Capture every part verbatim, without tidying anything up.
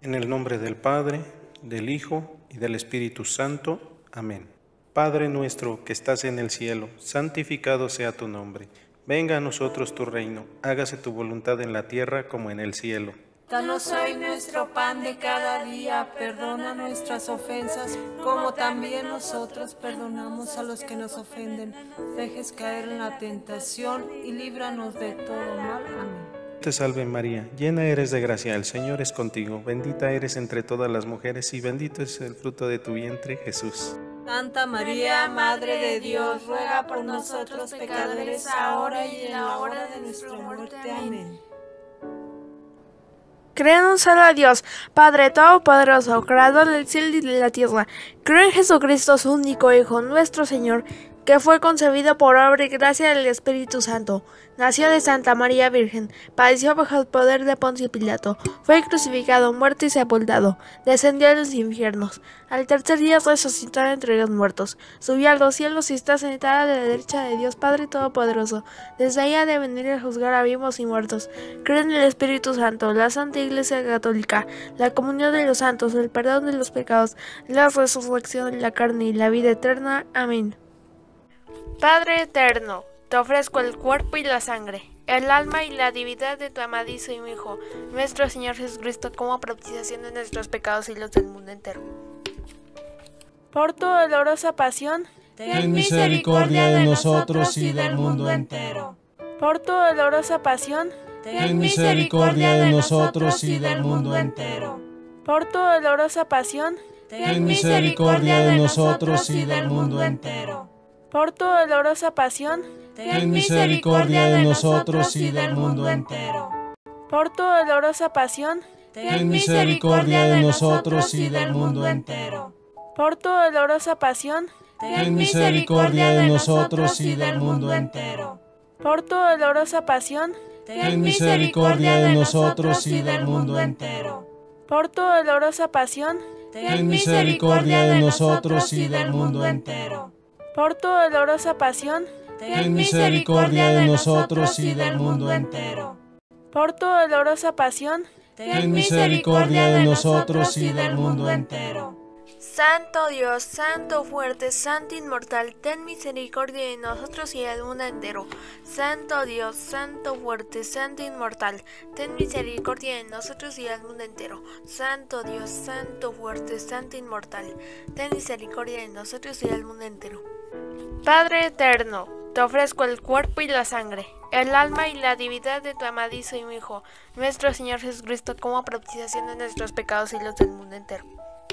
En el nombre del Padre, del Hijo y del Espíritu Santo. Amén. Padre nuestro que estás en el cielo, santificado sea tu nombre. Venga a nosotros tu reino, hágase tu voluntad en la tierra como en el cielo. Danos hoy nuestro pan de cada día, perdona nuestras ofensas, como también nosotros perdonamos a los que nos ofenden. Dejes caer en la tentación y líbranos de todo mal. Amén. Te salve María, llena eres de gracia, el Señor es contigo, bendita eres entre todas las mujeres y bendito es el fruto de tu vientre, Jesús. Santa María, Madre de Dios, ruega por nosotros pecadores, ahora y en la hora de nuestra muerte. Amén. Creo en un solo Dios, Padre Todopoderoso, Creador del cielo y de la tierra. Creo en Jesucristo, su único Hijo, nuestro Señor, que fue concebido por obra y gracia del Espíritu Santo. Nació de Santa María Virgen, padeció bajo el poder de Poncio Pilato, fue crucificado, muerto y sepultado, descendió a los infiernos. Al tercer día resucitó entre los muertos, subió a los cielos y está sentada a la derecha de Dios Padre Todopoderoso. Desde ahí ha de venir a juzgar a vivos y muertos. Creo en el Espíritu Santo, la Santa Iglesia Católica, la comunión de los santos, el perdón de los pecados, la resurrección de la carne y la vida eterna. Amén. Padre eterno, te ofrezco el cuerpo y la sangre, el alma y la divinidad de tu amadísimo Hijo, nuestro Señor Jesucristo, como propiciación de nuestros pecados y los del mundo entero. Por tu dolorosa pasión, ten misericordia de nosotros y del mundo entero. Por tu dolorosa pasión, ten misericordia de nosotros y del mundo entero. Por tu dolorosa pasión, ten misericordia de nosotros y del mundo entero. Por tu dolorosa pasión, ten misericordia de nosotros y del mundo entero. Por tu dolorosa pasión, ten misericordia de nosotros y del mundo entero. Por tu dolorosa pasión, ten misericordia de nosotros y del mundo entero. Por tu dolorosa pasión, ten misericordia de nosotros y del mundo entero. Por tu dolorosa pasión, ten misericordia de nosotros y del mundo entero. Por tu dolorosa pasión, ten misericordia de nosotros y del mundo entero. Por tu dolorosa pasión, ten misericordia de nosotros y del mundo entero. Santo Dios, Santo fuerte, Santo inmortal, ten misericordia de nosotros y del mundo entero. Santo Dios, Santo fuerte, Santo inmortal, ten misericordia de nosotros y del mundo entero. Santo Dios, Santo fuerte, Santo inmortal, ten misericordia de nosotros y del mundo entero. Padre eterno, te ofrezco el cuerpo y la sangre, el alma y la divinidad de tu amadísimo Hijo, nuestro Señor Jesucristo, como propiciación de nuestros pecados y los del mundo entero.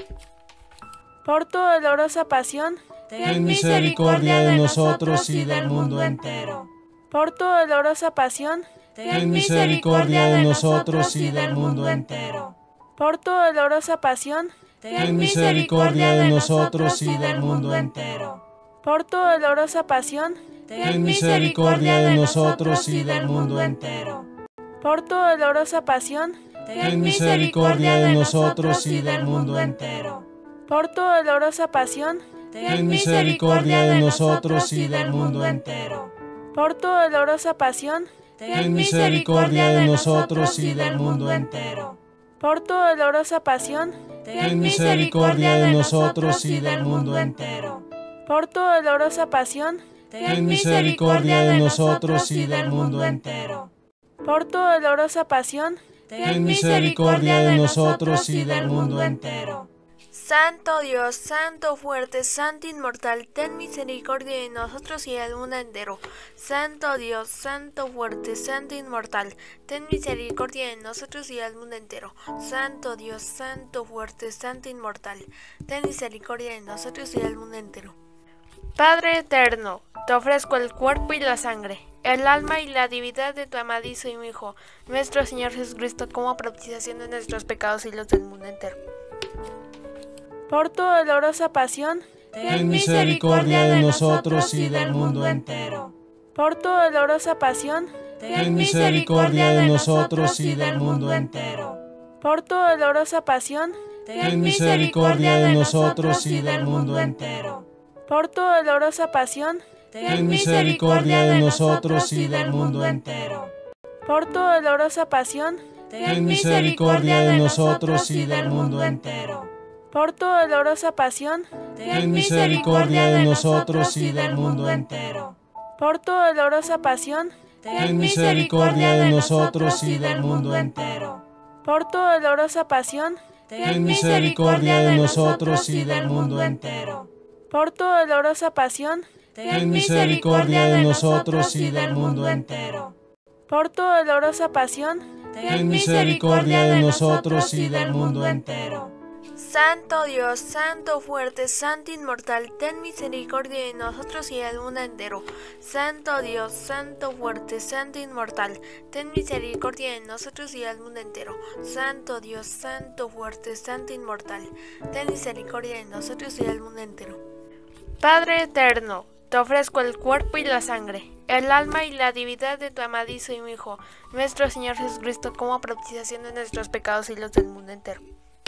Por tu dolorosa pasión, ten misericordia de nosotros y del mundo entero. Por tu dolorosa pasión, ten misericordia de nosotros y del mundo entero. Por tu dolorosa pasión, ten misericordia de nosotros y del mundo entero. Por tu dolorosa pasión, ten misericordia de nosotros y del mundo entero. Por tu dolorosa pasión, ten misericordia de nosotros y del mundo entero. Por tu dolorosa pasión, ten misericordia de nosotros y del mundo entero. Por tu dolorosa pasión, ten misericordia de nosotros y del mundo entero. Por tu dolorosa pasión, ten misericordia de nosotros y del mundo entero. Por tu dolorosa pasión, ten misericordia de nosotros y del mundo entero. Por tu dolorosa pasión, ten misericordia de nosotros y del mundo entero. Santo Dios, Santo fuerte, Santo inmortal, ten misericordia de nosotros y del mundo entero. Santo Dios, Santo fuerte, Santo inmortal, ten misericordia de nosotros y del mundo entero. Santo Dios, Santo fuerte, Santo inmortal, ten misericordia de nosotros y del mundo entero. Padre eterno, te ofrezco el cuerpo y la sangre, el alma y la divinidad de tu amadísimo Hijo, nuestro Señor Jesucristo, como propiciación de nuestros pecados y los del mundo entero. Por tu dolorosa pasión, ten misericordia de nosotros y del mundo entero. Por tu dolorosa pasión, ten misericordia de nosotros y del mundo entero. Por tu dolorosa pasión, ten misericordia de nosotros y del mundo entero. Por tu dolorosa pasión, ten misericordia de nosotros y del mundo entero. Por tu dolorosa pasión, ten misericordia de nosotros y del mundo entero. Por tu dolorosa pasión, ten misericordia de nosotros y del mundo entero. por tu dolorosa pasión, ten misericordia de nosotros y del mundo entero. por tu dolorosa pasión, ten misericordia de nosotros y del mundo entero. por tu dolorosa pasión, ten misericordia de nosotros y del mundo entero. por tu dolorosa pasión, ten misericordia de nosotros y del mundo entero. Santo Dios, Santo fuerte, Santo inmortal, ten misericordia de nosotros y del mundo entero. Santo Dios, Santo fuerte, Santo inmortal, ten misericordia de nosotros y del mundo entero. Santo Dios, Santo fuerte, Santo inmortal, ten misericordia de nosotros y del mundo entero. Padre eterno, te ofrezco el cuerpo y la sangre, el alma y la divinidad de tu amadísimo Hijo, nuestro Señor Jesucristo, como propiciación de nuestros pecados y los del mundo entero.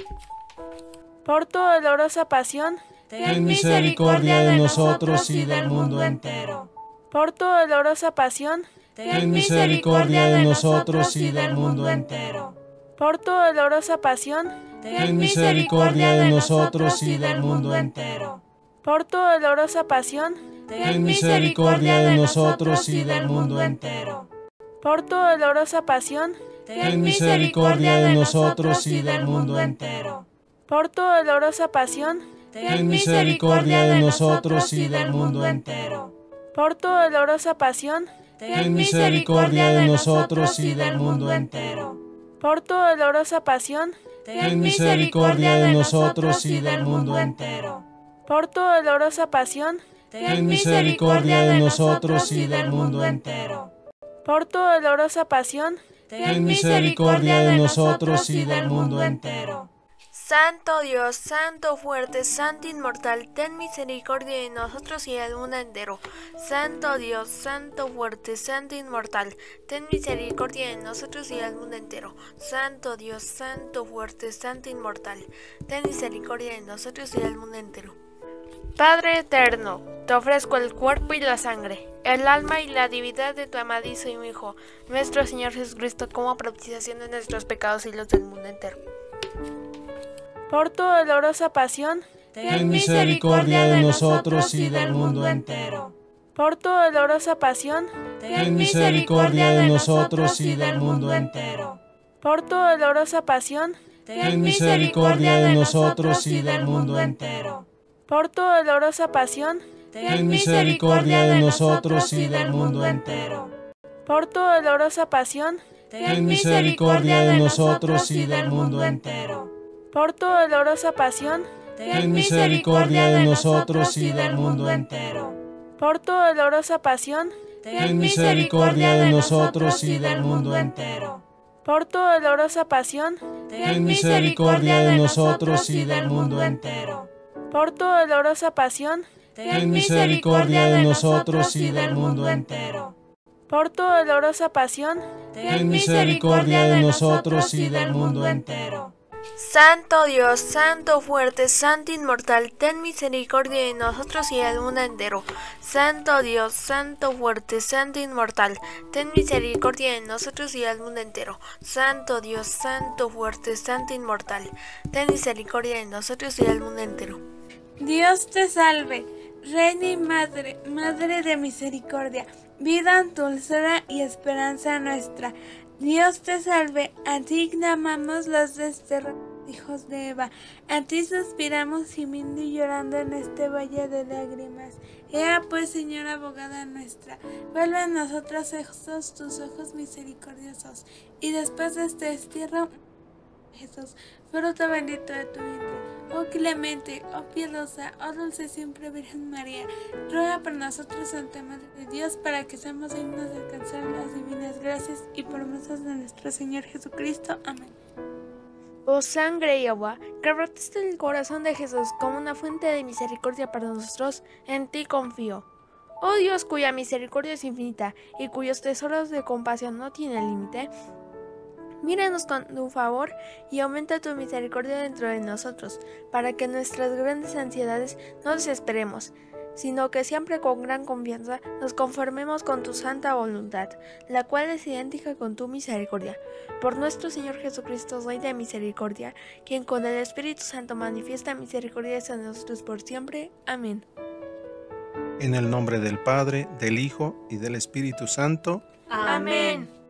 Por tu dolorosa pasión, ten misericordia de nosotros y del mundo entero. por tu dolorosa pasión, ten misericordia de nosotros y del mundo entero. por tu dolorosa pasión, ten misericordia de nosotros y del mundo entero. por tu dolorosa pasión, ten misericordia de nosotros y del mundo entero. por tu dolorosa pasión, ten misericordia de nosotros y del mundo entero. por tu dolorosa pasión, ten misericordia de nosotros y del mundo entero. por tu dolorosa pasión, ten misericordia de nosotros y del mundo entero. por tu dolorosa pasión, ten misericordia de nosotros y del mundo entero. por tu dolorosa pasión, ten misericordia de nosotros y del mundo entero. por tu dolorosa pasión, ten misericordia de nosotros y del mundo entero. Santo Dios, Santo fuerte, Santo inmortal, ten misericordia de nosotros y del mundo entero. Santo Dios, Santo fuerte, Santo inmortal, ten misericordia de nosotros y del mundo entero. Santo Dios, Santo fuerte, Santo inmortal, ten misericordia de nosotros y del mundo entero. Padre eterno, te ofrezco el cuerpo y la sangre, el alma y la divinidad de tu amadísimo Hijo, nuestro Señor Jesucristo, como propiciación de nuestros pecados y los del mundo entero. Por tu dolorosa pasión, ten misericordia de nosotros y del mundo entero. por tu dolorosa pasión, ten misericordia de nosotros y del mundo entero. por tu dolorosa pasión, ten misericordia de nosotros y del mundo entero. por tu dolorosa pasión, ten misericordia de nosotros y del mundo entero. por tu dolorosa pasión, ten misericordia de nosotros y del mundo entero. por tu dolorosa pasión, ten misericordia de nosotros y del mundo entero. por tu dolorosa pasión, ten misericordia de nosotros y del mundo entero. por tu dolorosa pasión, ten misericordia de nosotros y del mundo entero. por tu dolorosa pasión, ten misericordia de nosotros y del mundo entero. por tu dolorosa pasión, ten misericordia de nosotros y del mundo entero. Santo Dios, Santo fuerte, Santo inmortal, ten misericordia de nosotros y del mundo entero. Santo Dios, Santo fuerte, Santo inmortal, ten misericordia de nosotros y del mundo entero. Santo Dios, Santo fuerte, Santo inmortal, ten misericordia de nosotros y del mundo entero. Dios te salve, Reina y Madre, Madre de misericordia, vida, dulzura y esperanza nuestra. Dios te salve, a ti clamamos los desterrados hijos de Eva, a ti suspiramos gimiendo y llorando en este valle de lágrimas. Ea pues, Señora abogada nuestra, vuelve a nosotros estos tus ojos misericordiosos, y después de este destierro, Jesús, fruto bendito de tu vientre. Oh clemente, oh piadosa, oh dulce siempre Virgen María, ruega por nosotros, Santa Madre de Dios, para que seamos dignos de alcanzar las divinas gracias y promesas de nuestro Señor Jesucristo. Amén. Oh sangre y agua, que brotaste del corazón de Jesús como una fuente de misericordia para nosotros, en ti confío. Oh Dios, cuya misericordia es infinita y cuyos tesoros de compasión no tienen límite, míranos con tu favor y aumenta tu misericordia dentro de nosotros, para que nuestras grandes ansiedades no desesperemos. sino que siempre con gran confianza nos conformemos con tu santa voluntad, la cual es idéntica con tu misericordia. Por nuestro Señor Jesucristo, Rey de misericordia, quien con el Espíritu Santo manifiesta misericordia a nosotros por siempre. Amén. En el nombre del Padre, del Hijo y del Espíritu Santo. Amén.